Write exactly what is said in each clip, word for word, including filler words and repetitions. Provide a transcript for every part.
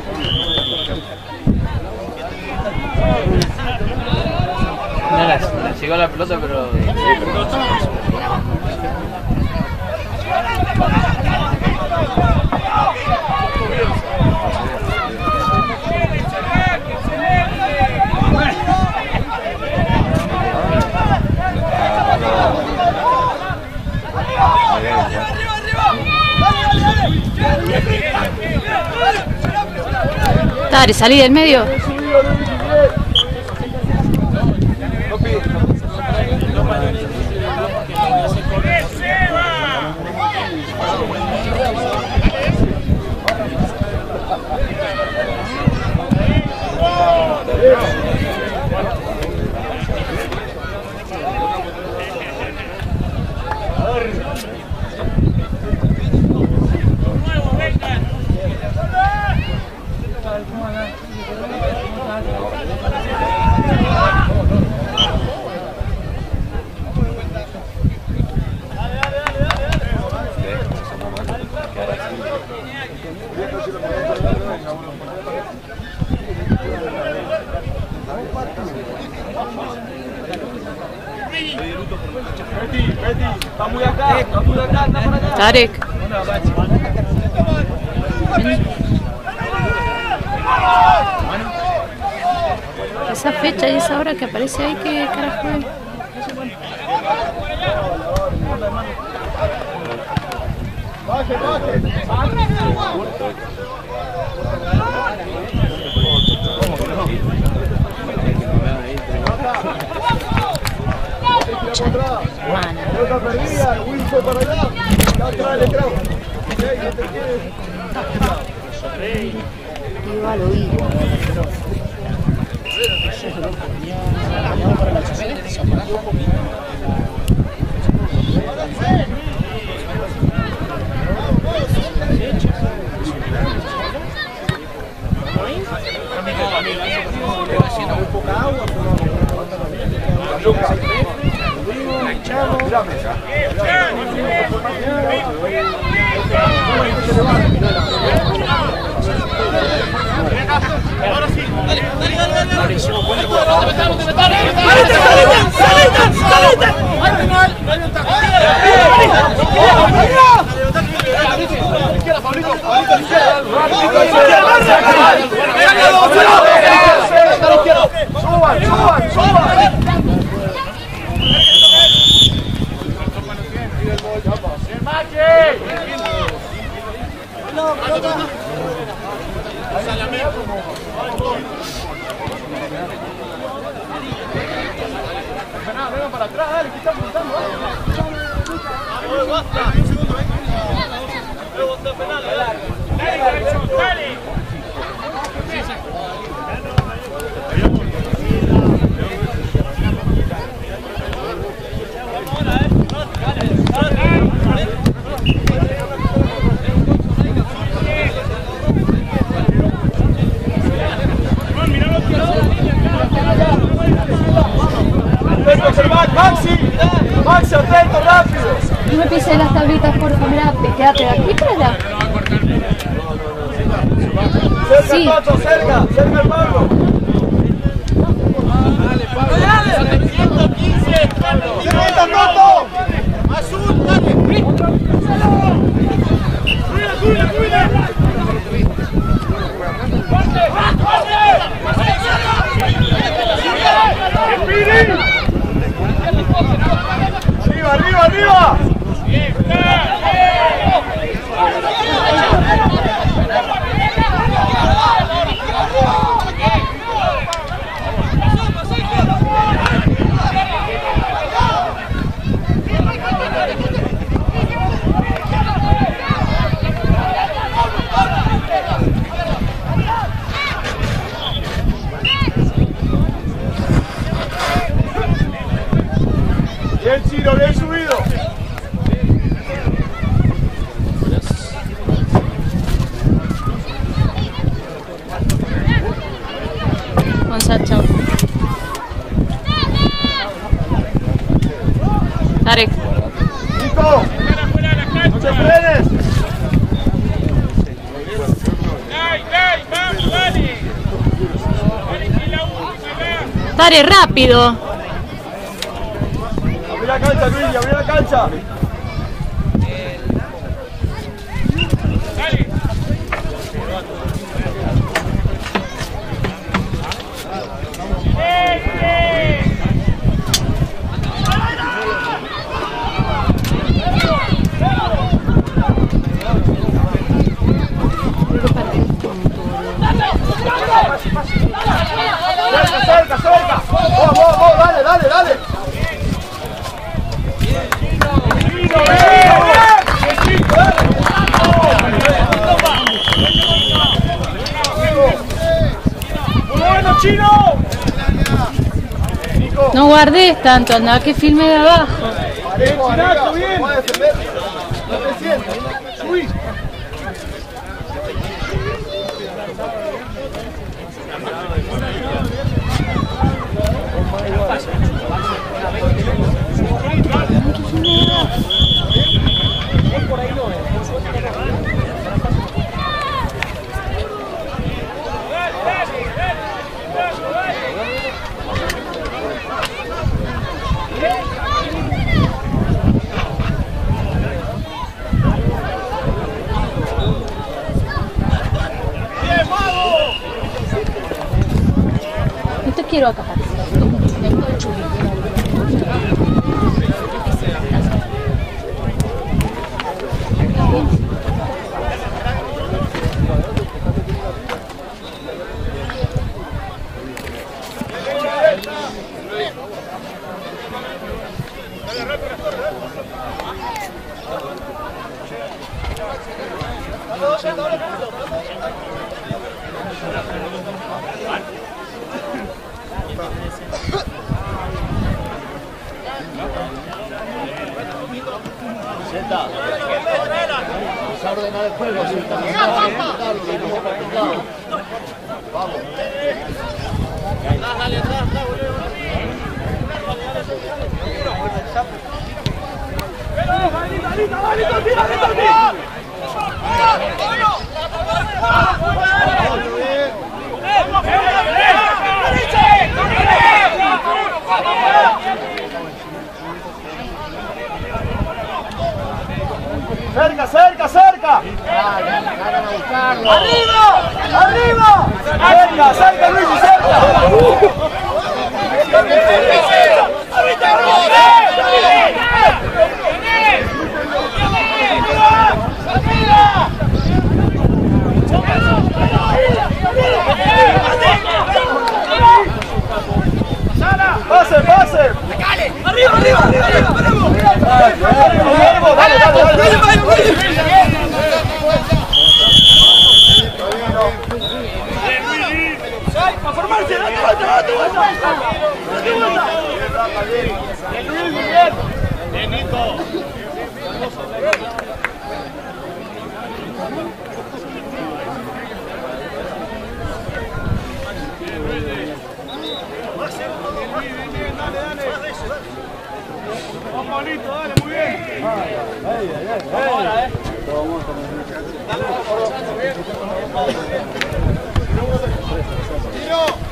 No, la, la llegó la pelota, pero... Dale, salí del medio. Tarek. Esa fecha y esa hora que aparece ahí, ¿qué carajo es? Igual oí. Ahora sí, dale, dale, dale, dale. Mauricio, suban, suban, suban. Venga para atrás, dale, que están apuntando. Basta. Un segundo, venga. Luego está penal, dale. Dale, dale. Maxi, Maxi, atento, rápido. No me pises las tablitas, por favor, mirá, quédate de aquí para allá. Cerca, sí. Pacho, cerca, cerca el Pablo. Dale, Pablo. Dale, ciento quince, Pablo. ¡Cerrita, Toto! Azul, dale. ¡Cuida, cuida, cuida! ¡Corte, corte! ¡Arriba, arriba, arriba! Bien, Chiro, bien subido. Gonzalo, chao. Tarek. Nico, no te frenes. ¡Ey, ey, vamos! Dale, rápido. Abrí la cancha, Luigi, abrí la cancha. Cerca, cerca, cerca. Vamos, vamos, vamos, dale, dale, dale. Muy bueno, Chino. No guardes tanto, anda que filme de abajo. Parejo, arriba, bien. Puedes defender. No te sientes. Subí. No te quiero acá. Vamos a ordenar el juego, si también vamos. Dale atrás, Cerca, cerca, cerca. ¡Arriba! ¡Arriba! Cerca, cerca, Luigi, cerca. ¡Pase, pase! ¡Arriba, arriba, arriba! ¡Arriba! ¡Dale, dale, dale! ¡Para formarse! ¡Date vuelta, date vuelta! ¡Date vuelta! ¡Bien, Luis, bien! ¡Bien, Nico! Vamos, Pablito, dale, muy bien. Vamos ahora, eh. Tiro.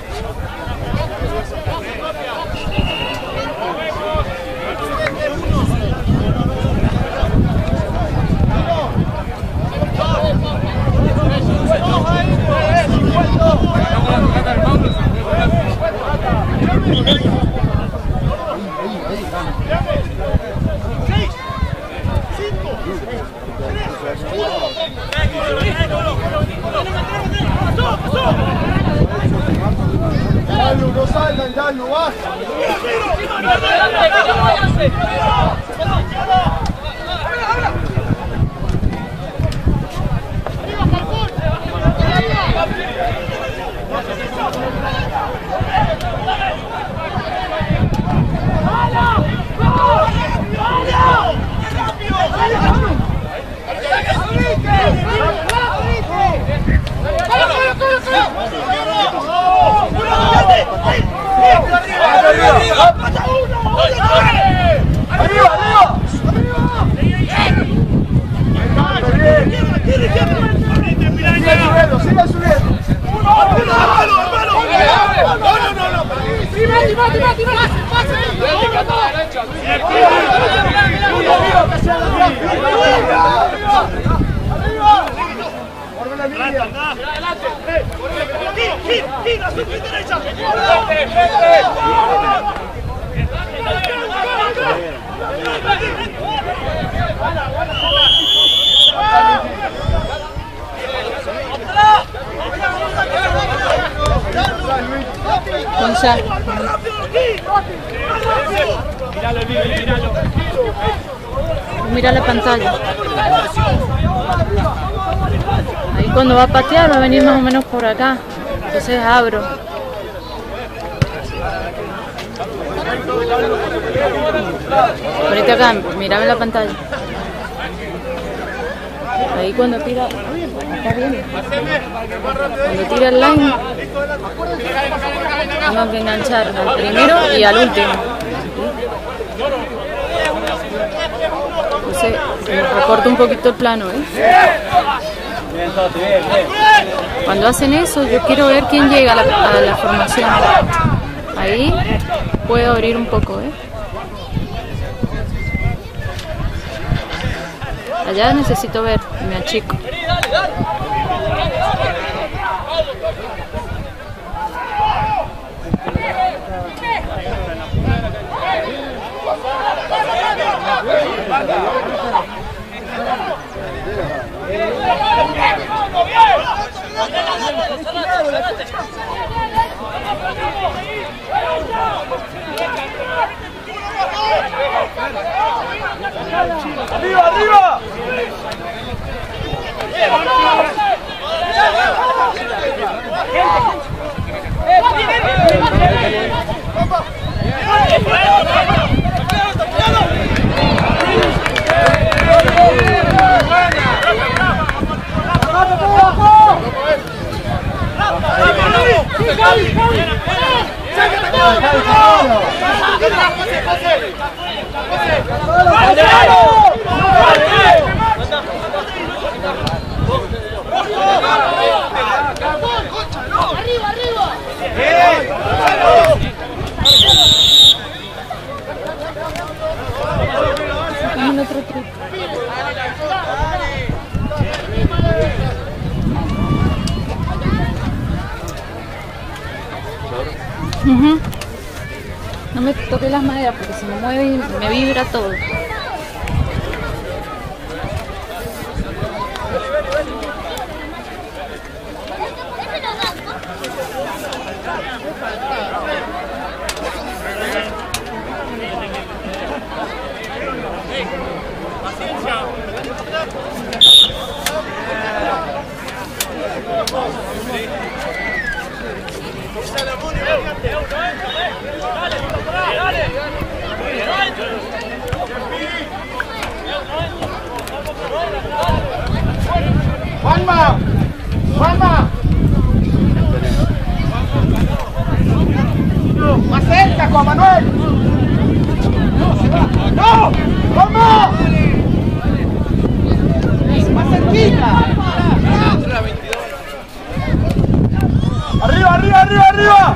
Yalu, no salgan, Yalu, baja. Sigue subiendo. ¡Uno! ¡Hermano, hermano! ¡No, no, no! Mati, Mati, Mati, Mati. Gonza. Mira la pantalla. Ahí cuando va a patear va a venir más o menos por acá. Entonces abro. Ponete acá, mírame la pantalla. Ahí cuando tira, está bien. Cuando tira el line, tengo que enganchar al primero y al último. Entonces, me recorto un poquito el plano, ¿eh? Cuando hacen eso, yo quiero ver quién llega a la, a la formación. Ahí puedo abrir un poco, ¿eh? Allá necesito ver, me achico. ¡Arriba, arriba! ¡Arriba, arriba! Un otro truco. Uh-huh. No me toque las maderas porque se me mueve y me vibra todo. Juanma, Juanma. Más cerca, Juan Manuel. No, Juanma. Más cerquita. Arriba, arriba, arriba, arriba.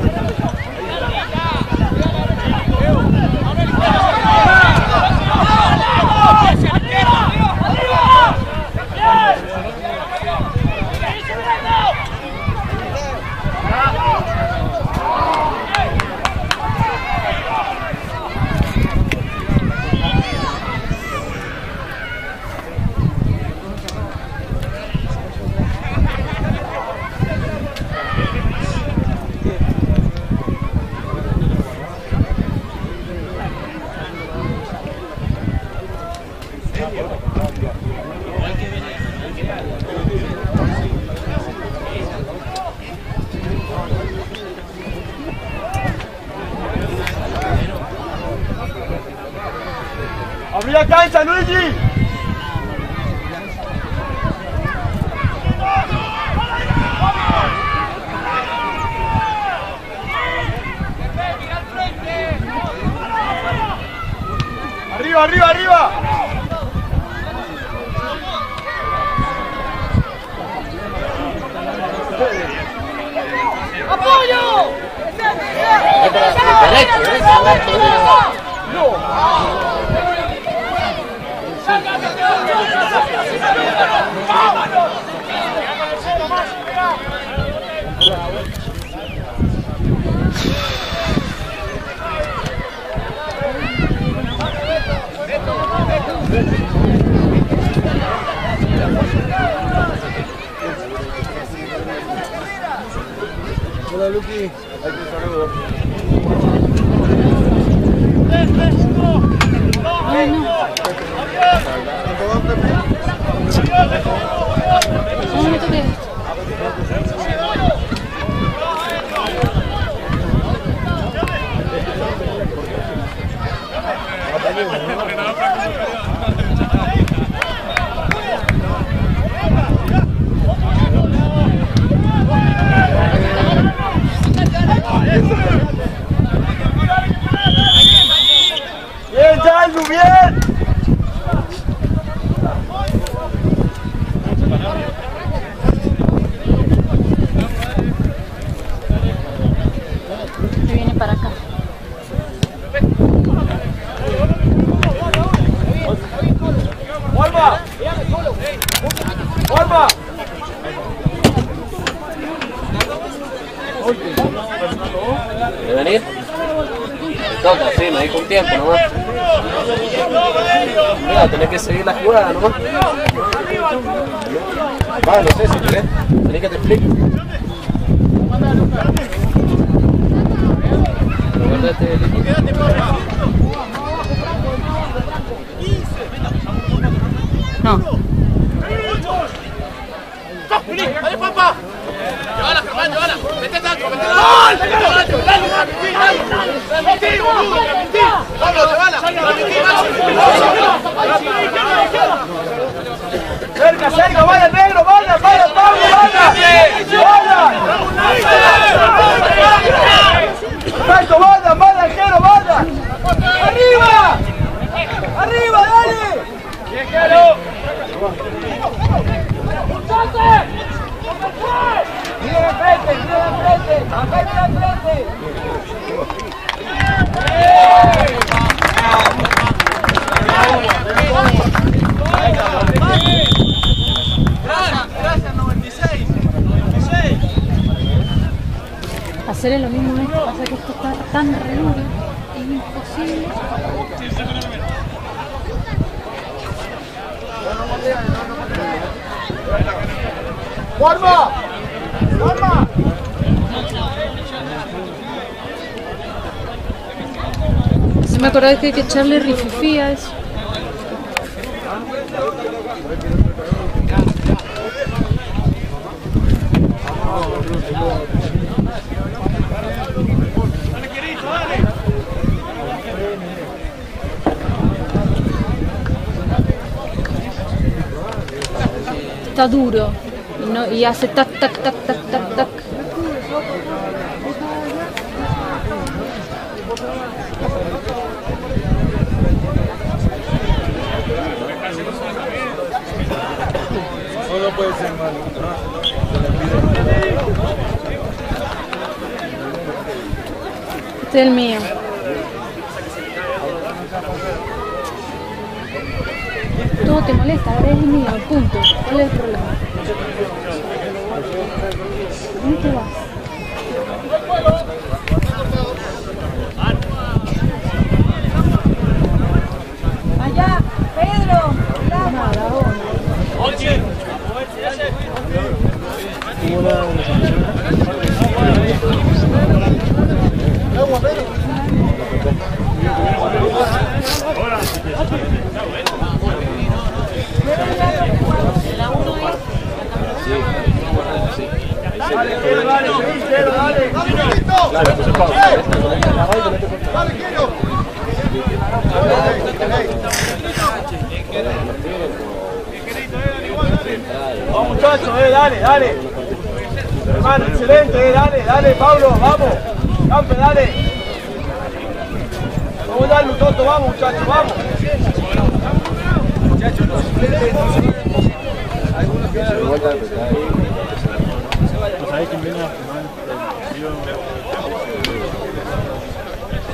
¡Abrí la cancha, Luigi! ¡Arriba, arriba, arriba! ¡Apoyo! Derecho, derecho, derecho. Hola, Luqui. Ahí te saludo. Ay, no. No me toques. Bien, Jaldu, bien. Me viene para acá. ¡Olma! ¡Olma! ¿De venir? Toca, sí, me dijo un tiempo nomás. Mira, tenés que seguir la jugada nomás. Va, no sé si querés. Tenés que te explique. Guardate el equipo. No. ¡Dale, papá! ¡Llévala, Germán, llévala! ¡Mete tanto, mete tanto! ¡Vamos, llévala! ¡Cerca, cerca! ¡Vaya, negro! ¡Vaya, vaya, Pablo! ¡Vaya! ¡Vaya! ¡Perfecto! ¡Vaya, vaya, arquero! ¡Vaya! ¡Arriba! ¡Arriba, dale! ¡Viejero! ¡Miren al frente! ¡Miren al frente! ¡Acá está al frente! Gracias, noventa y seis. noventa y seis. Hacer lo mismo esto, pasa que esto está tan re duro, es imposible. ¡Forma! ¡Forma! Se me acordaba que hay que echarle rififí a eso. Está duro y, no, y hace tac, tac, tac, tac, tac, tac. No, no puede ser malo. Este es el mío. Todo te molesta, ahora es el mío, punto. ¿Cuál es el problema? ¿Dónde te vas? Allá, Pedro. Nada, Dale, quiero, dale, quiero, dale. Dale, pues pausa. Dale, quiero. Vamos, muchachos, eh, dale, dale. Hermano, excelente, eh, dale, dale, Pablo, vamos. Campe, dale. Vamos a darle un tonto, vamos, muchachos, vamos. Muchachos, no suplentes, no suplentes. Algunos que se vuelta ahí. Pues ahí quien viene a fumar.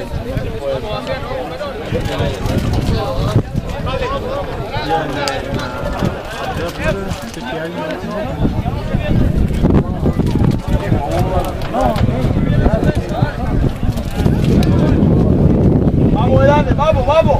Vamos adelante, vamos, vamos.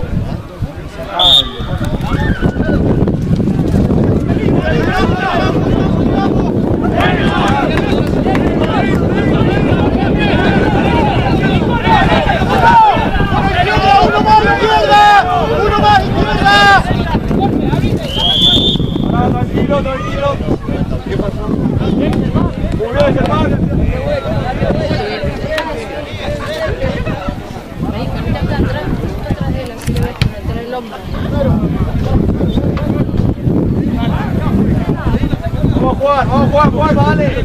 Uno más izquierda, uno más izquierda. Tranquilo, tranquilo. Muy bien, hermano. Ahí, conecta atrás, atrás de él, así le ves meter el hombro. Vamos a jugar, vamos a jugar, jugar, dale.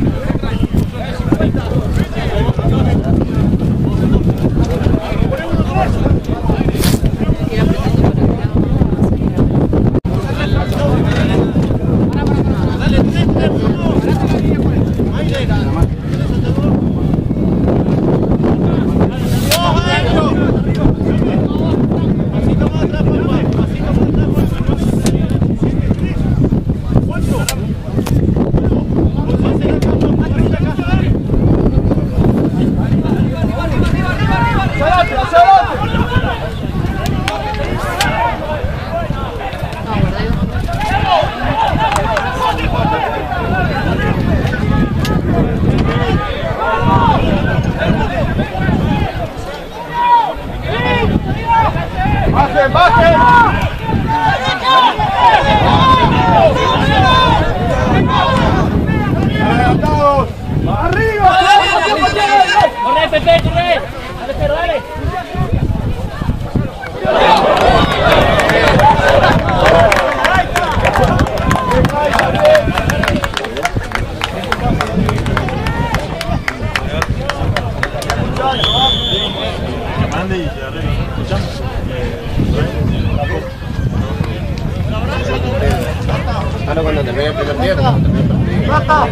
¡Bajen, bajen! ¡Adelantados! ¡Arriba! ¡Corre, Pepe, corre! ¡Dale, cero, dale! Ahora cuando termine el primer tiempo, cuando termine el partido.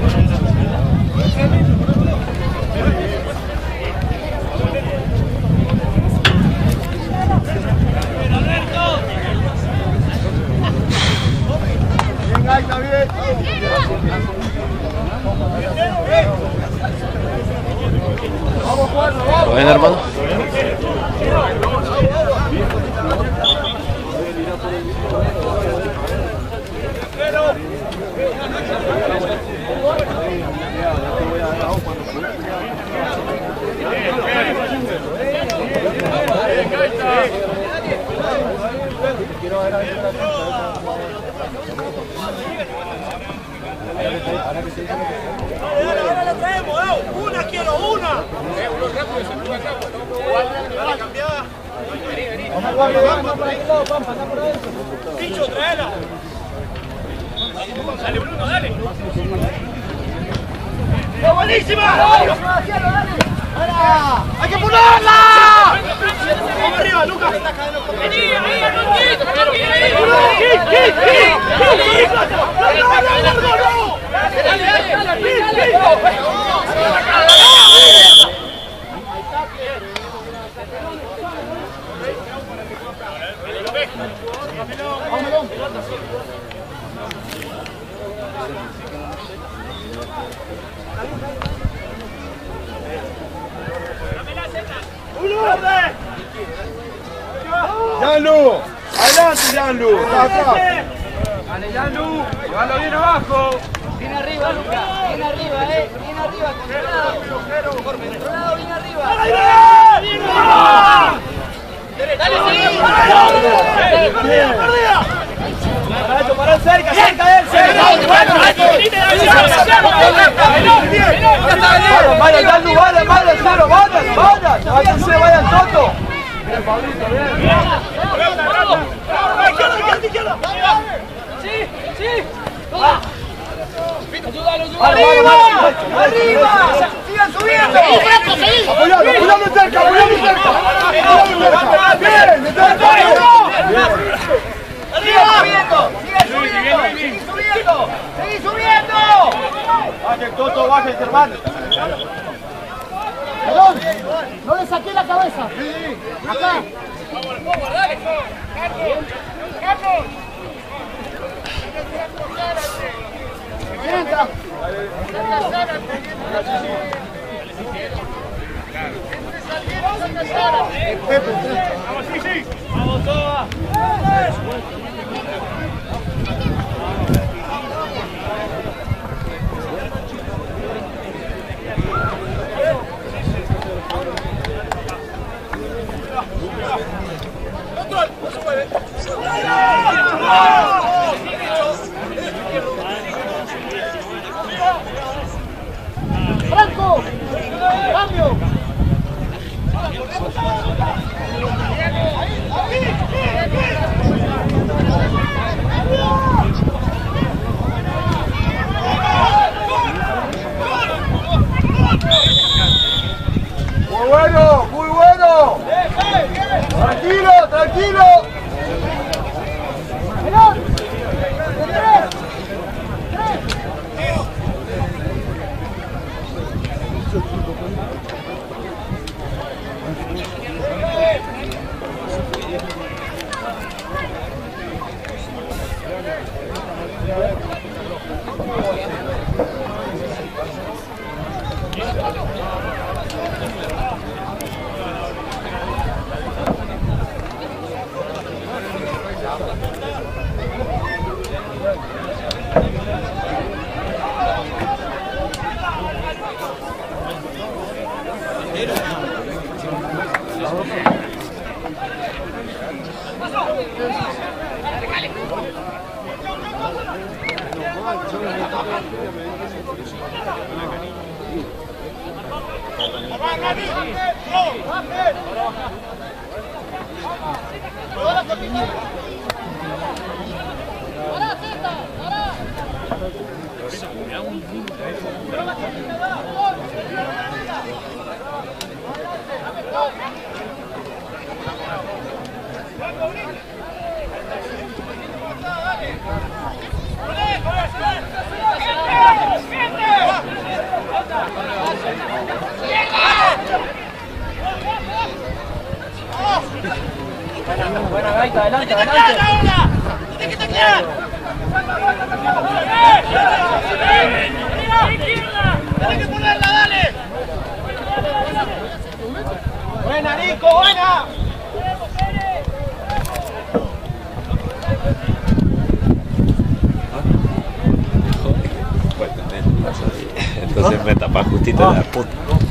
Bien, Gaita, bien. Vamos, Juan, vamos. ¿Lo ven, hermano? Ahora la traemos, eh. Una quiero, una. Dale, cambiada. Vamos por ahí, vamos, anda por ahí. Picho, traela. Dale, Bruno, dale. ¡Qué buenísima! ¡Hay que ponerla! ¡Vamos arriba, Lucas! ¡Vení, vení, Lucas! ¡Kik, kik, kik! ¡No, no, no, no, no! ¡Dale, dale, dale! ¡Yanlu! ¡Adelante, Yanlu! ¡Está atrás! ¡Dale, Yanlu! ¡Llévalo bien abajo! Bien arriba, Lucas. Bien arriba, eh. Bien arriba, controlado. Controlado, bien arriba. ¡Dale, ¡Para para cerca, cerca de él! ¡Vaya, Yanlu, vaya, vaya, cero, vaya, vaya! ¡Váyanse, vayan todos! ¡Bien, Pablito, bien! Sí, sí. ¡Arriba! ¡Arriba! ¡Sigan subiendo! ¡Apoyalo, apoyalo cerca, apoyalo cerca! ¡Bien! ¡Sigan subiendo! ¡Sigan subiendo! ¡Sigan subiendo! ¡Seguí subiendo! ¡Baje, Toto, baje, hermano! ¡Perdón! ¡No le saqué la cabeza! fuerza. Acá. Entra. Vamos, sí, sí. Vamos, todas. Control, no se mueve. Franco, cambio. Muy bueno, muy bueno. Tranquilo, tranquilo. Buena gaita, adelante, adelante. ¡Tiene que taclear! ¡Tiene que ponerla, dale! Buena, Nico, buena. Entonces me tapa justito en la punta.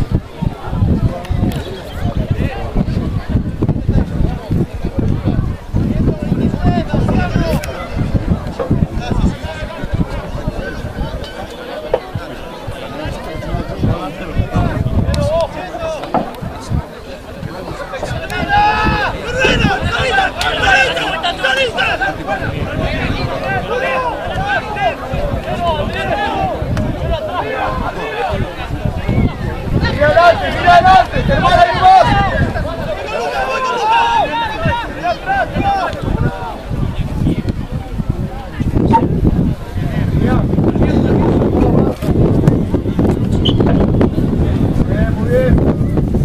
Mira adelante, mira adelante, te van a ir más. Muy bien.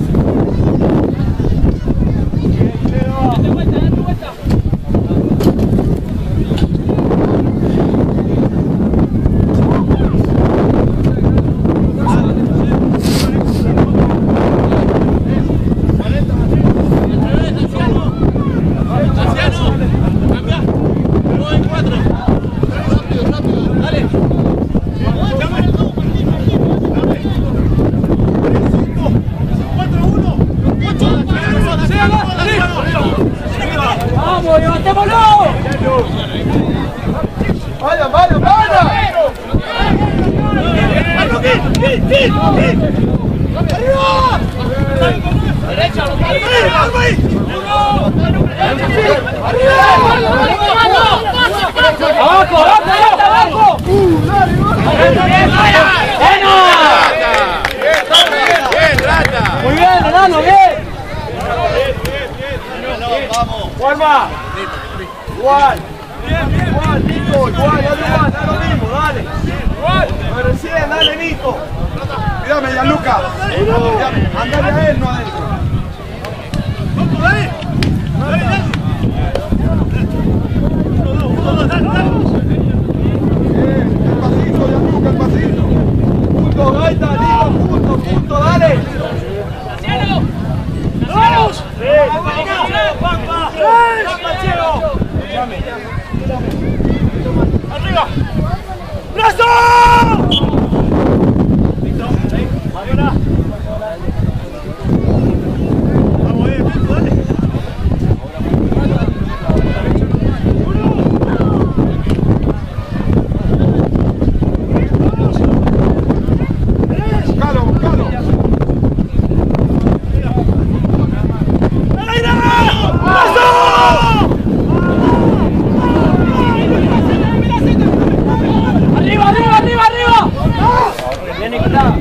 ¡Vamos, levantémoslo! ¡Vaya, vaya, vaya! ¡Arriba! ¡Derecha! ¡Abajo, abajo, abajo! ¡Muy bien, Renano, bien! ¡Juanma! ¡Igual! ¡Igual, Nico! ¡Igual, dale igual! ¡Da lo mismo, dale! ¡Igual! ¡Recién, dale, Nico! Mírame, Gianluca. Andale a él, no a él. ¡Arriba! ¡Brazo! Mariona. Vamos, eh, dale. Buscalo, buscalo. ¡Arriba, arriba, arriba, arriba! Bien, Nicolás.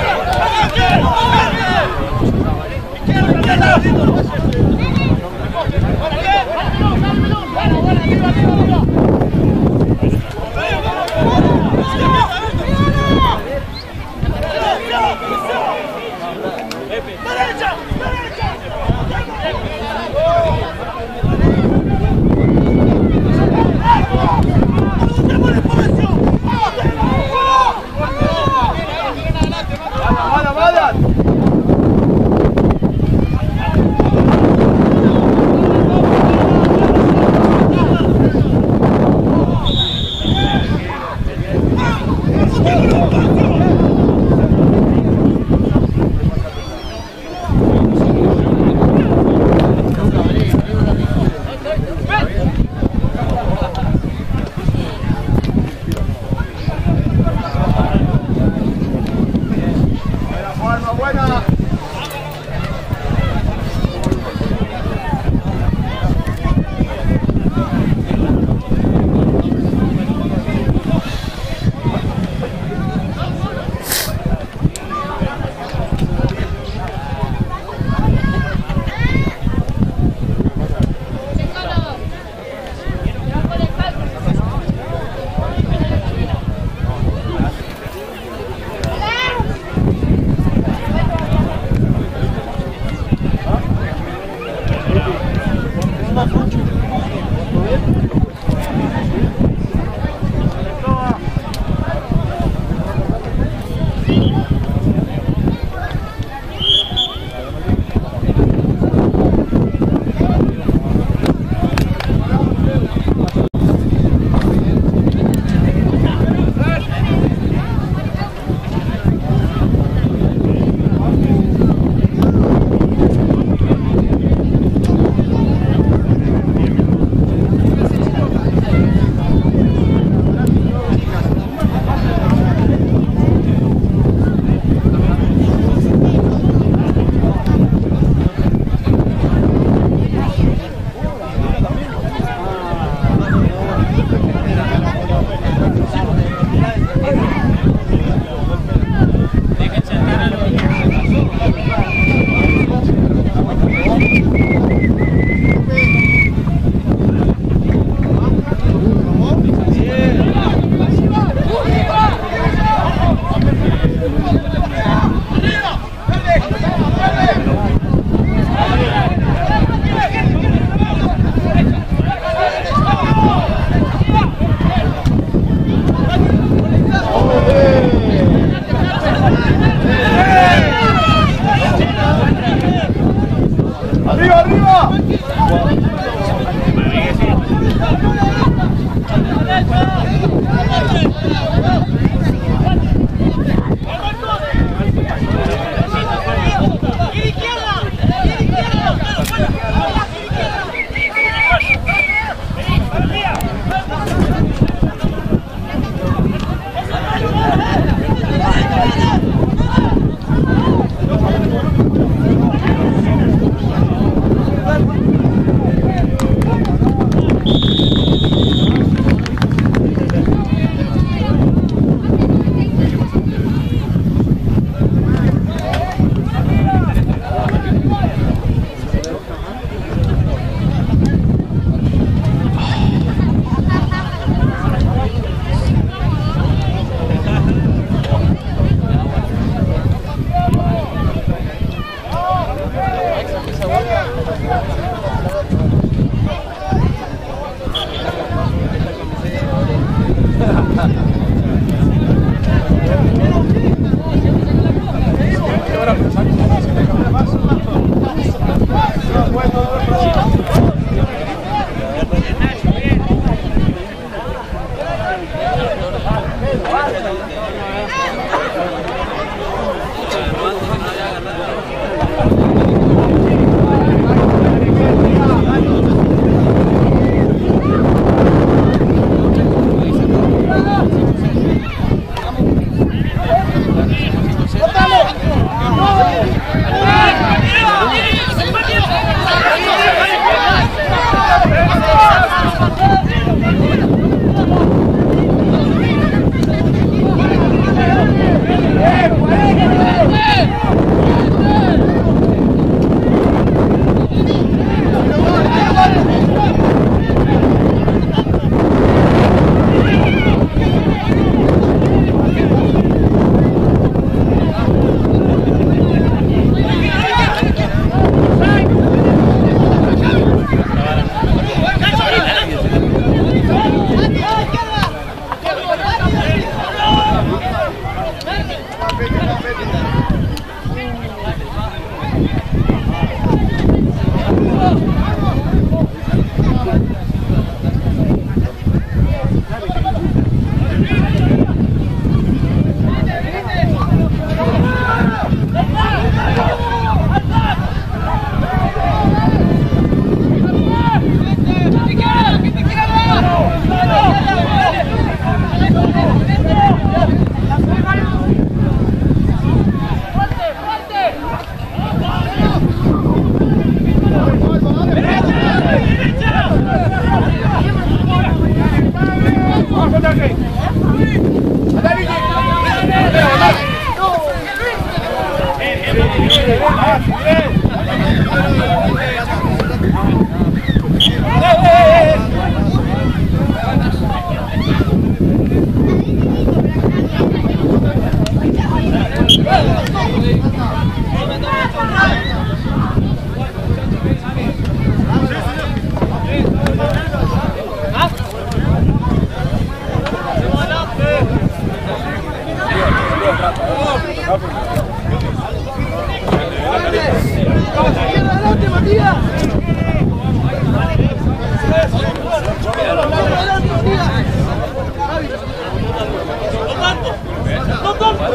¡Derecha! ¡Derecha! ¡Vaya, vaya! Buena.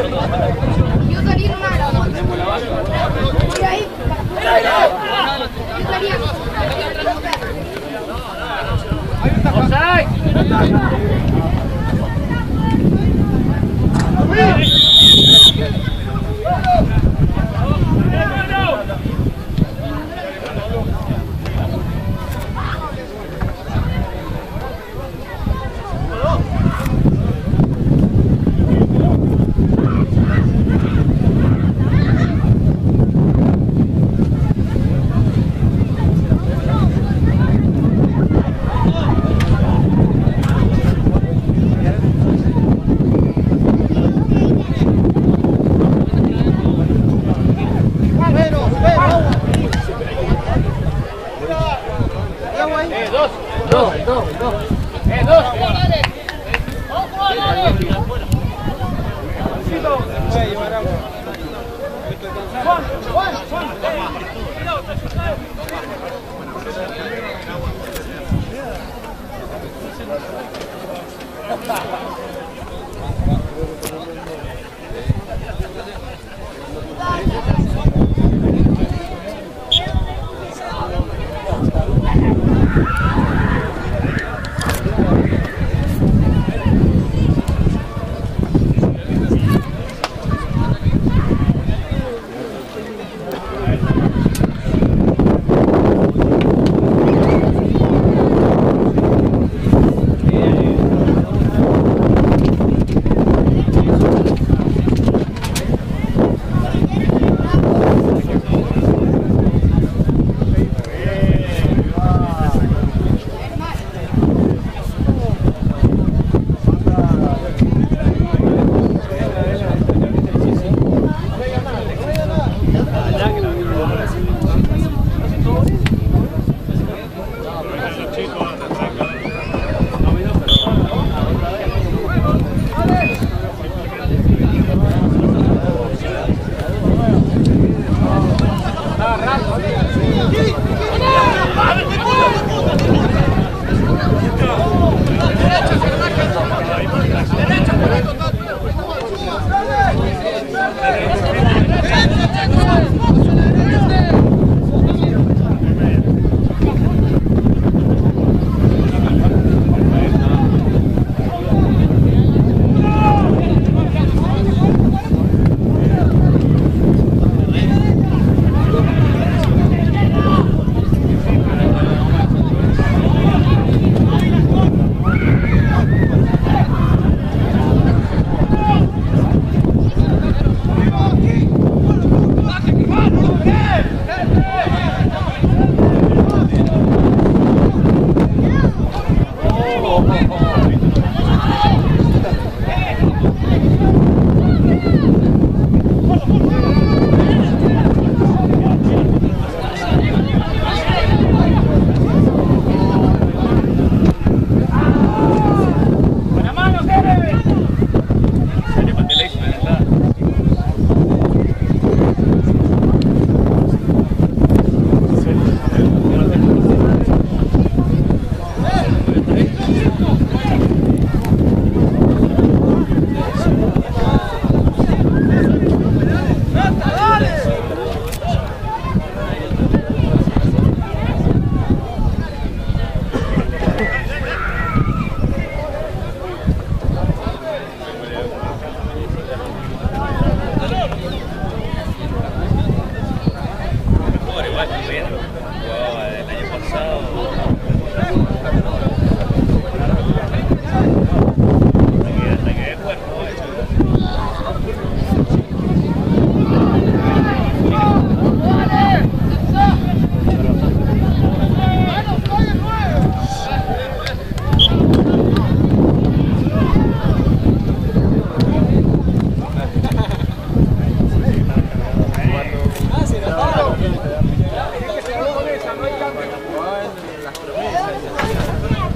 No hay cambio.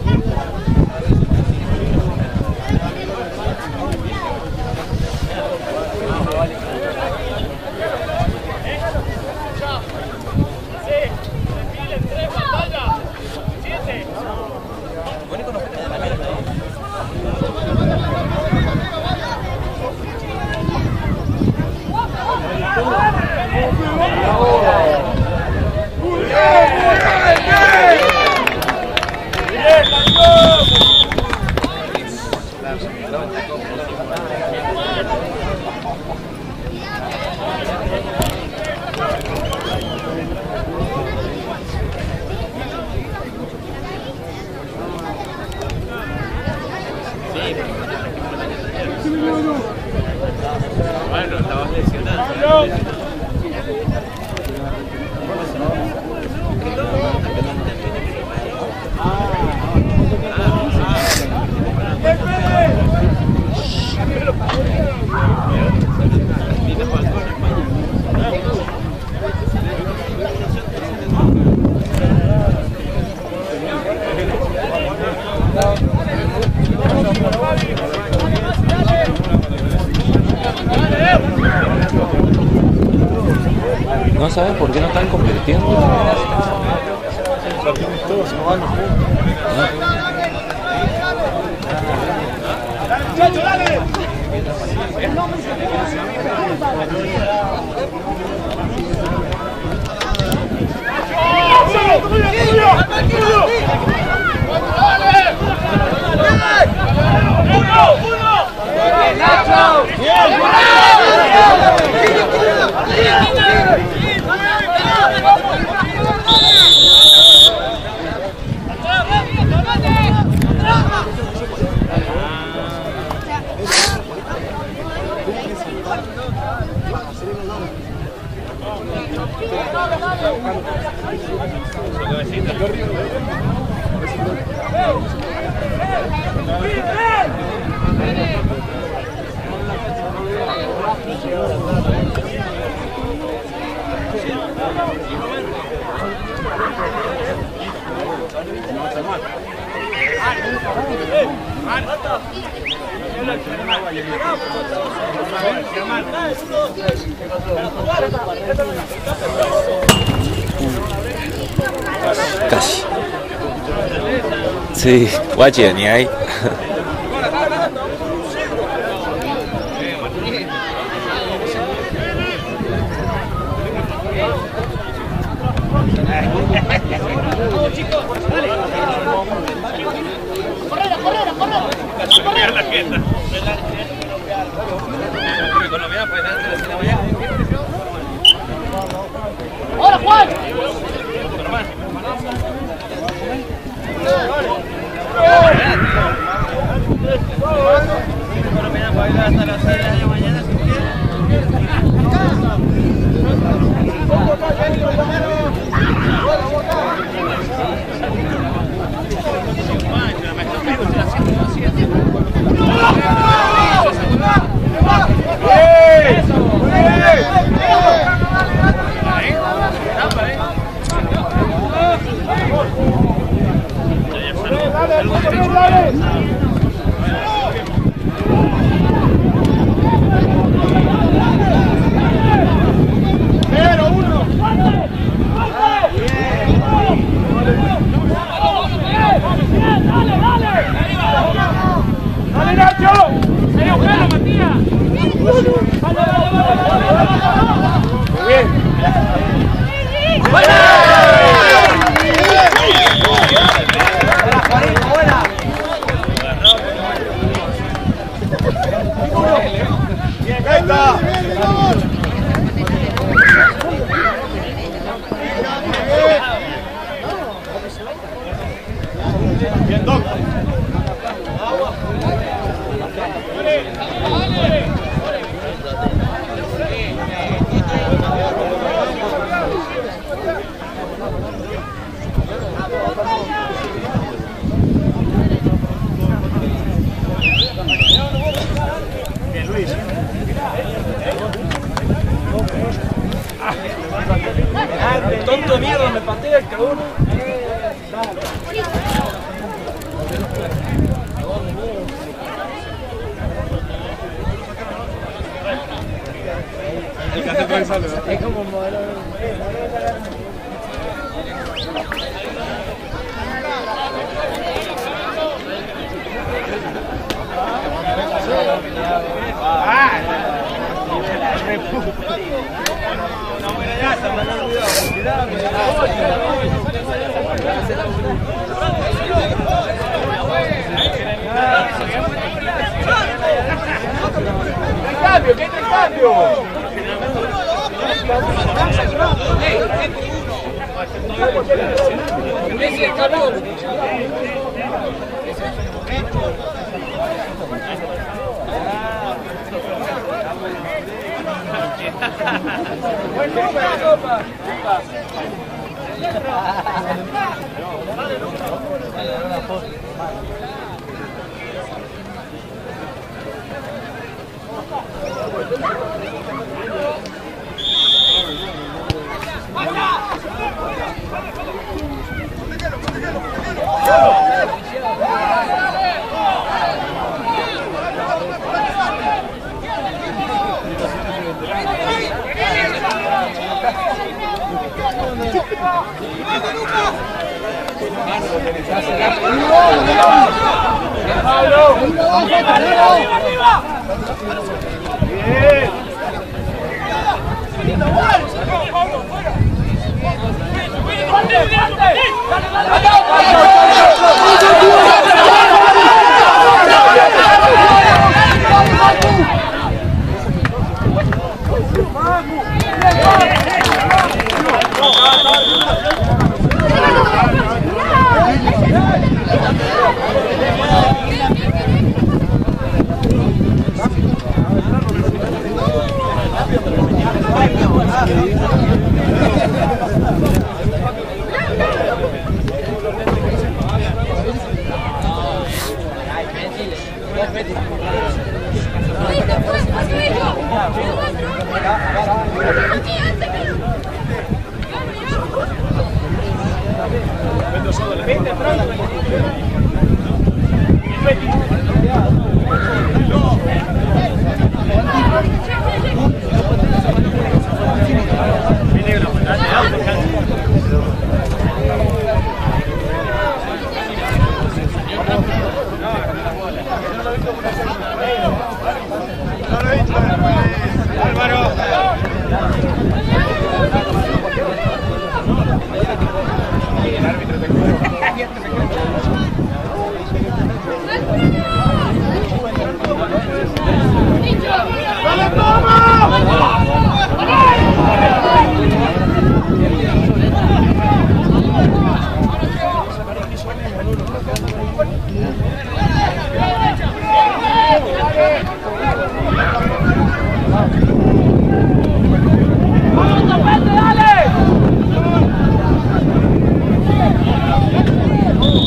partiendo. Todos se van Casi. Sí, guache, ni ahí. ¡Hola, Juan! Hasta las seis de la mañana, si tonto mierda, me patea el cabrón. Es como un modelo. No, bueno, ya está, me han olvidado. ¡Cambio! ¿Qué entra el cambio? Messi, el cambio. ¡Dale!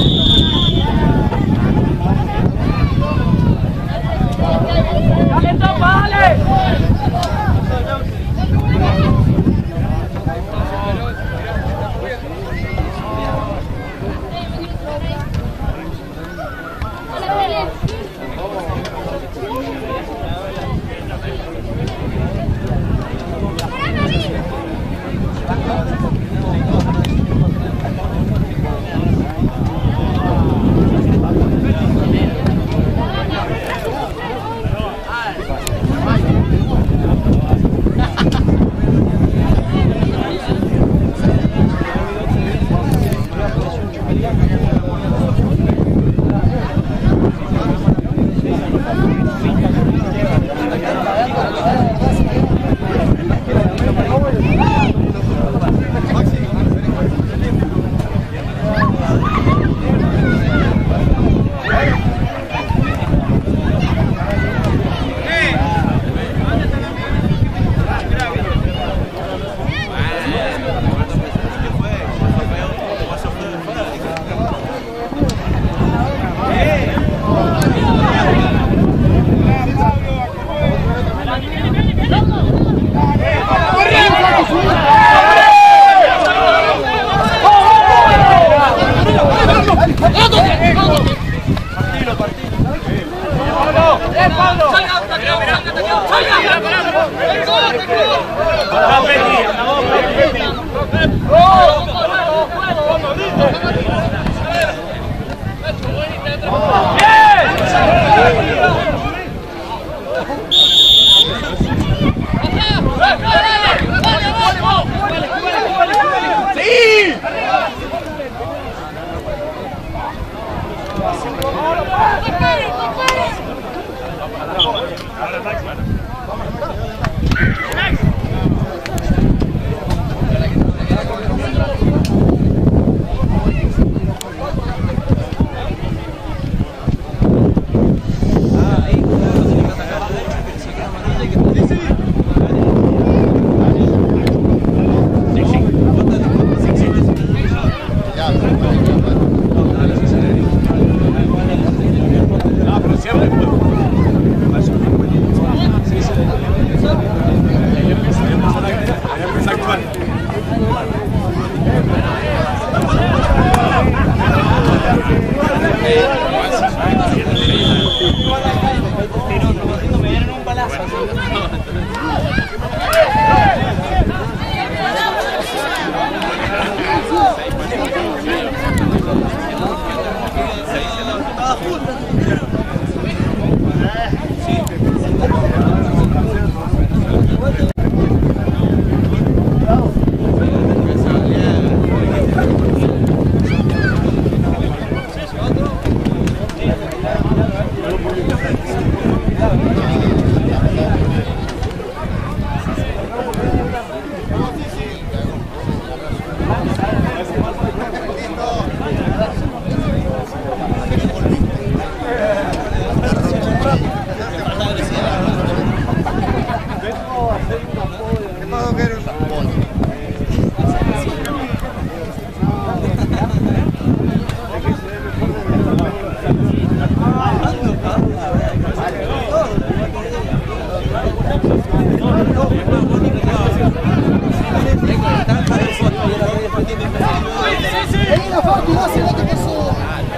Vení la Fati, no se nota que eso.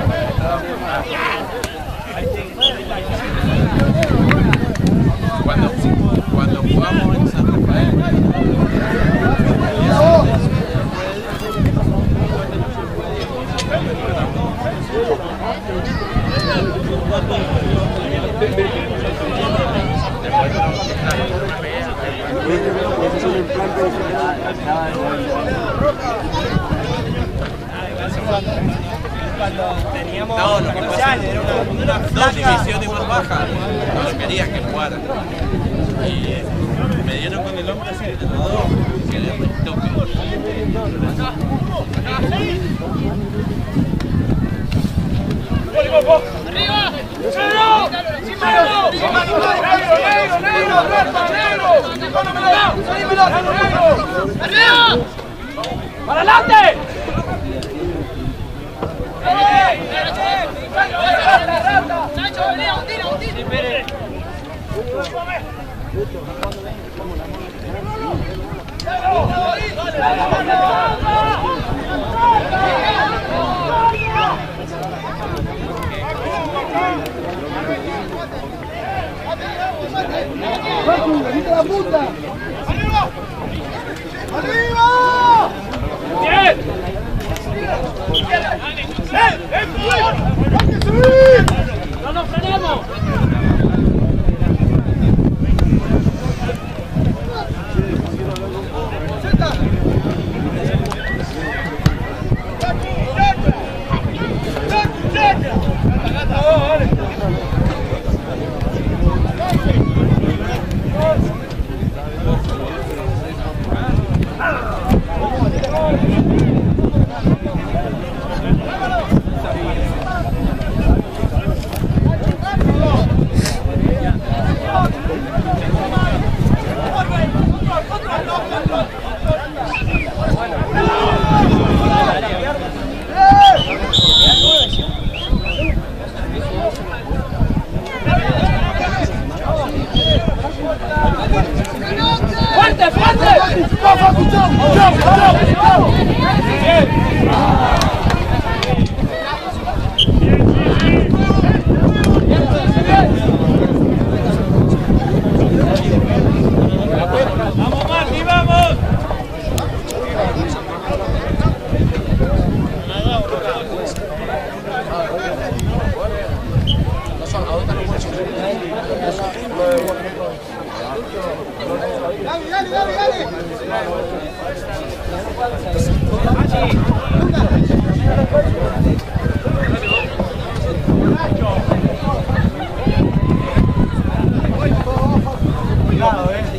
Cuando, cuando jugamos en San Rafael. Teníamos No, lo que pasa es que era una, una dos divisiones más bajas, no querían que jugara. Y me dieron con el hombre así, de los dos, que le toque. ¡Arriba! ¡Cero! ¡Cero! ¡Negro, negro, Roberto, negro! ¡Salímelo, negro! ¡Arriba! ¡Para adelante! ¡Nacho, venía! ¡Un tiro, un tiro! ¡La puta! ¡Arriba! ¡Arriba! ¡Bien! ¡Eh! ¡Eh! ¡Hay que subir! ¡No nos frenemos! ¡Fuerte, fuerte! ¡Vamos, chau, chau, chau! ¡Vamos, Marti, vamos! ¡Dale, dale, dale, dale! Cuidado, eh.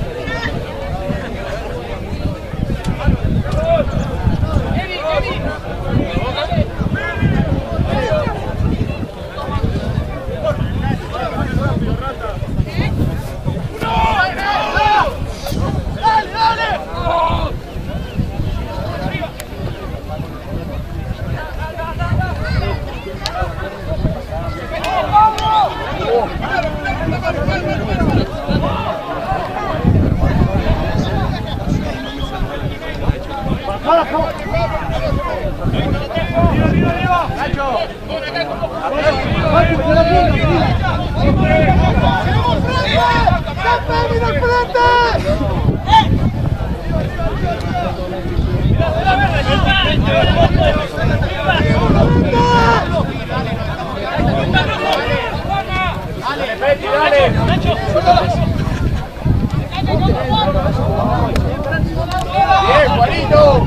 Bien, Juanito.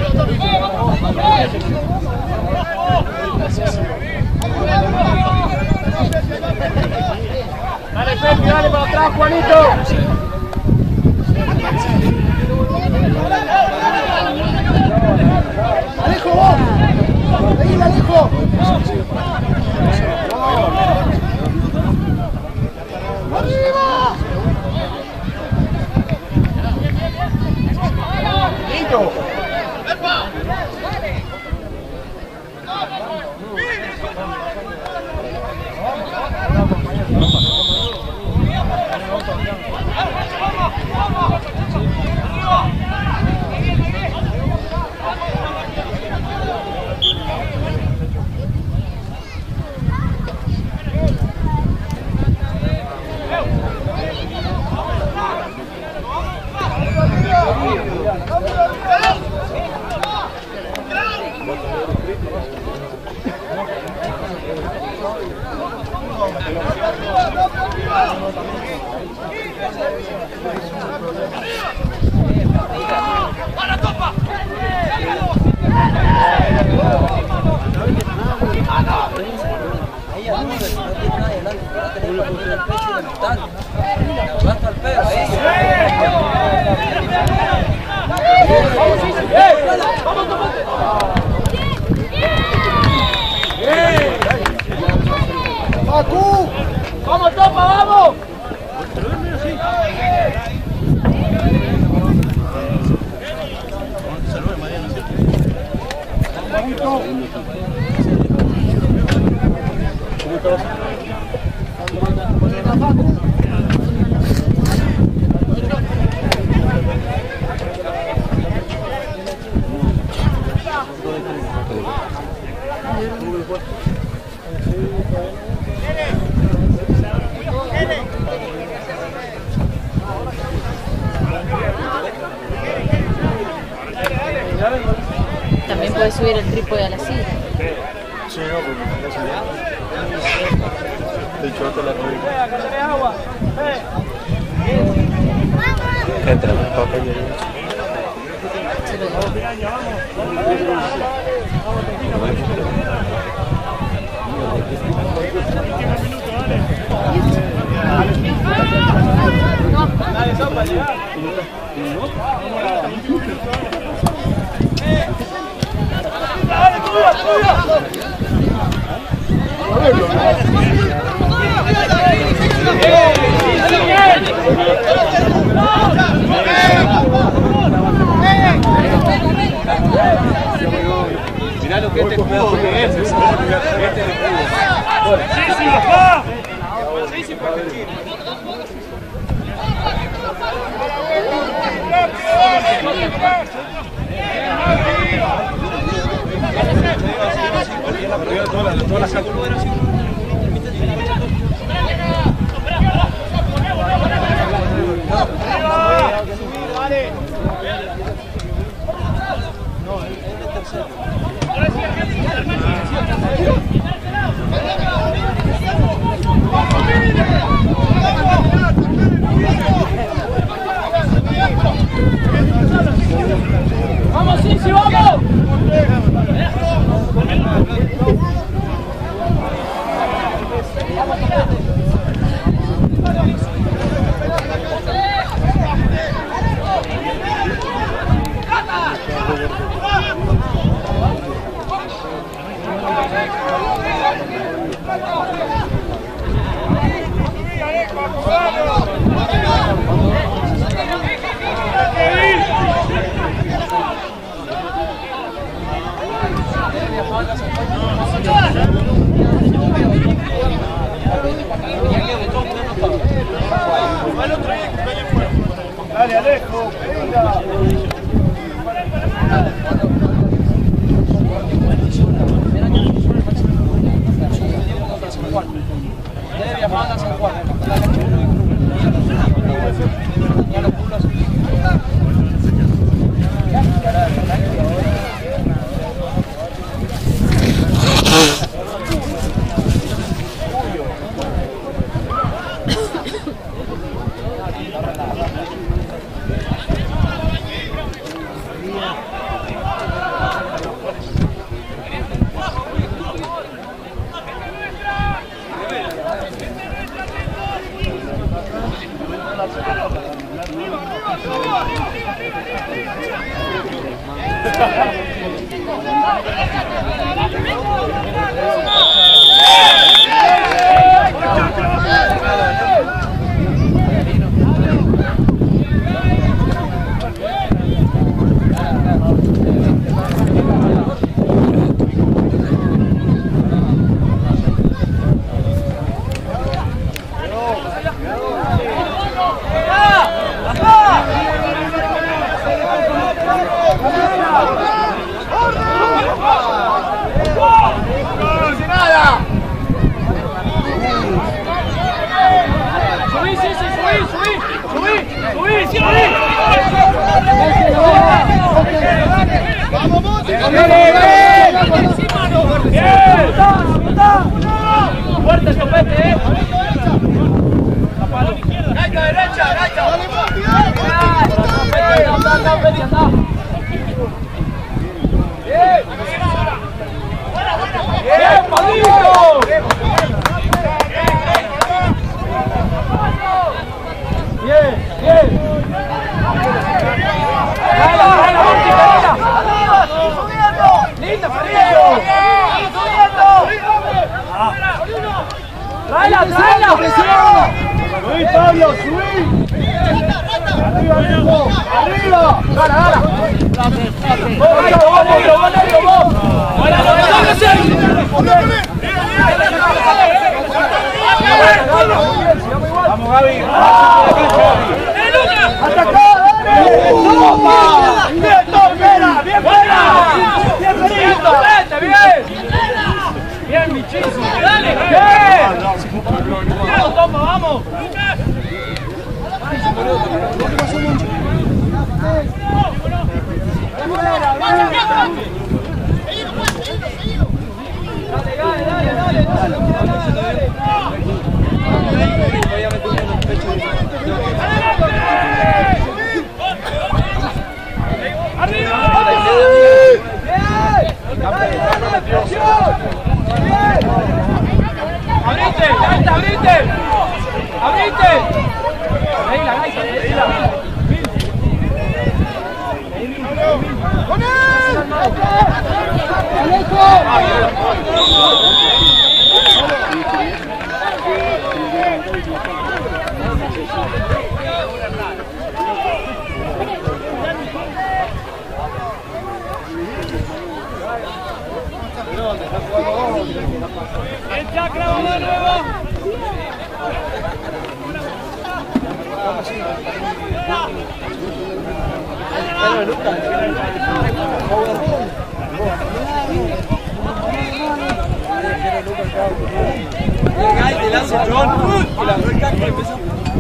Dale, Pepe, dale para atrás, Juanito. Alejo, vos. Ahí, Alejo. ¡Arriba! ¡Listo! ¡Epa! ¡Vamos! ¡Vamos, Topa, vamos! También puedes subir el trípode a la silla. Sí, no, porque no se de hecho, hasta la rodilla. Entra los papeles. Dale, sopa, ya. Dale, tuya, tuya. Mirá lo que este juego que es. Este es el juego. Sí, sí, papá. Todas las ¡Vamos, sí, sí, vamos! traela, traela. Subí, Pablo, subí. Arriba, Nico. Arriba. Gana, gana. Vamos, vamos, vamos, Vamos, Gaby. ¡Atacá! ¡Toma! ¡Bien, Tormera! ¡Bien, fuera! ¡Bien, Benito! ¡Bien! ¡Bien, Michísimo! ¡Dale! ¡Bien! ¡Vamos, toma, vamos! Dale, dale, dale, dale, dale, ¡Abrite! ¡Gaita, abrite! ¡Abrite! Ahí la gaita, ahí la ¡con él! ¡El chakra va de nuevo! Venga, y le hace John. Y la rueca que empieza.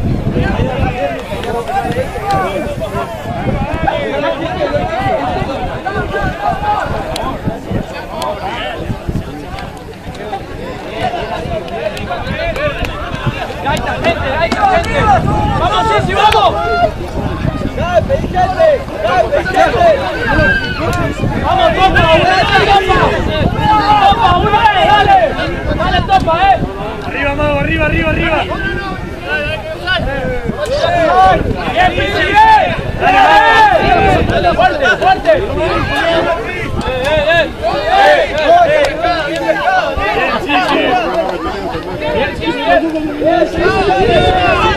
¡Gaita, gente, gaita, gente! ¡Vamos, Sisi, vamos! ¡Dale, gente! ¡Dale, gente! ¡Vamos, Topa! ¡Topa! ¡Una vez, dale! ¡Dale, Topa, eh! Arriba, Mago, arriba, arriba, arriba. ¡Bien, Pizzi, bien! ¡Dale, dale! ¡Fuerte, fuerte! ¡Eh, eh, eh! Bien, sí, sí. ¡Bien, Sisi, bien! ¡Bien, Sisi, bien!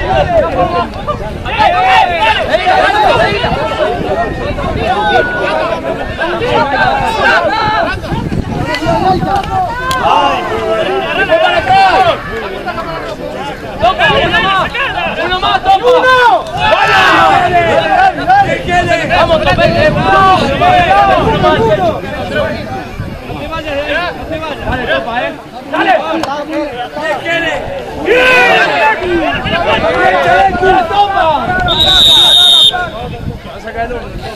¡Topa, uno más! ¡Uno más, Topa! ¡Uno! ¡Vamos, Topete! ¡Uno más! ¡No te vayas de ahí! ¡No te vayas! ¡Dale, Topa, eh! ¡Dale! ¡Bien! ¡Topa! ¡Vas a caer uno!